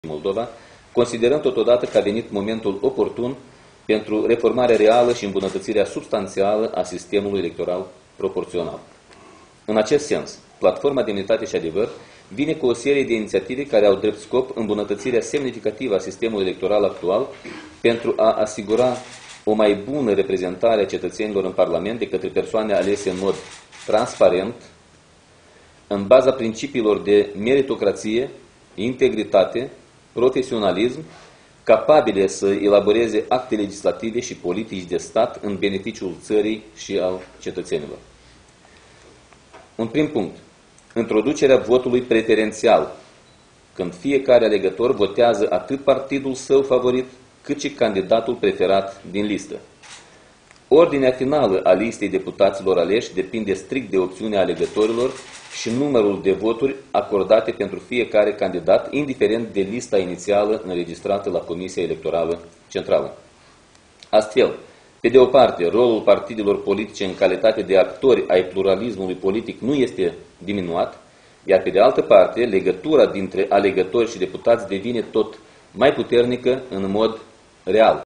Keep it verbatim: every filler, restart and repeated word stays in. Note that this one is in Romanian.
Moldova, considerăm totodată că a venit momentul oportun pentru reformarea reală și îmbunătățirea substanțială a sistemului electoral proporțional. În acest sens, Platforma Demnitate și Adevăr vine cu o serie de inițiative care au drept scop îmbunătățirea semnificativă a sistemului electoral actual pentru a asigura o mai bună reprezentare a cetățenilor în Parlament de către persoane alese în mod transparent, în baza principiilor de meritocrație, integritate, profesionalism, capabile să elaboreze acte legislative și politici de stat în beneficiul țării și al cetățenilor. Un prim punct. Introducerea votului preferențial, când fiecare alegător votează atât partidul său favorit, cât și candidatul preferat din listă. Ordinea finală a listei deputaților aleși depinde strict de opțiunea alegătorilor și numărul de voturi acordate pentru fiecare candidat, indiferent de lista inițială înregistrată la Comisia Electorală Centrală. Astfel, pe de o parte, rolul partidelor politice în calitate de actori ai pluralismului politic nu este diminuat, iar pe de altă parte, legătura dintre alegători și deputați devine tot mai puternică în mod real.